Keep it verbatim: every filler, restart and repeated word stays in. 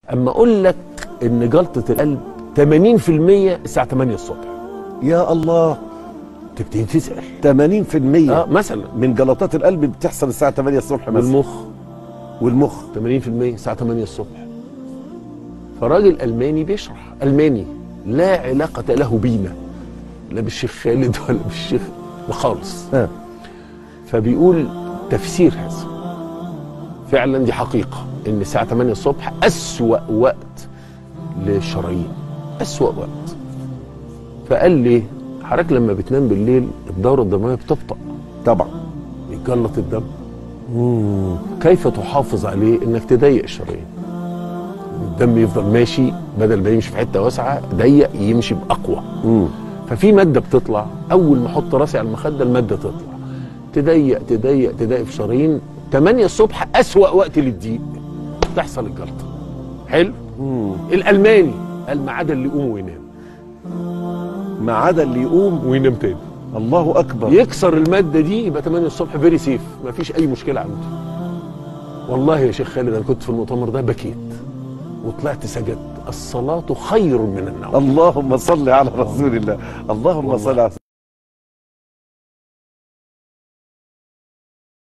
اما اقول لك ان جلطه القلب ثمانين في المية الساعه ثمانية الصبح. يا الله، تبتدي تسال ثمانين في المية اه مثلا من جلطات القلب بتحصل الساعه ثمانية الصبح مثلا. والمخ والمخ ثمانين في المية الساعه ثمانية الصبح. فراجل الماني بيشرح، الماني لا علاقه له بينا، لا بالشيخ خالد ولا بالشيخ خالص. آه. فبيقول تفسير هذا فعلا دي حقيقه ان الساعه ثمانية الصبح اسوأ وقت للشرايين، اسوأ وقت. فقال لي حضرتك لما بتنام بالليل الدوره الدمويه بتبطأ طبعا، بيجلط الدم. مم. كيف تحافظ عليه؟ انك تضيق الشرايين، الدم يفضل ماشي بدل ما يمشي في حته واسعه ضيق يمشي باقوى. مم. ففي ماده بتطلع اول ما احط راسي على المخده، الماده تطلع تضيق تضيق تضيق في شرايين. ثمانية الصبح اسوأ وقت للضيق تحصل الجلطه. حلو. مم. الالماني قال ما عدا اللي يقوم وينام، ما عدا اللي يقوم وينام تاني. الله اكبر. يكسر الماده دي يبقى ثمانية الصبح فيري سيف، مفيش اي مشكله عنده. والله يا شيخ خالد انا كنت في المؤتمر ده بكيت وطلعت سجدت. الصلاه خير من النوم. اللهم صل على رسول الله، اللهم صل على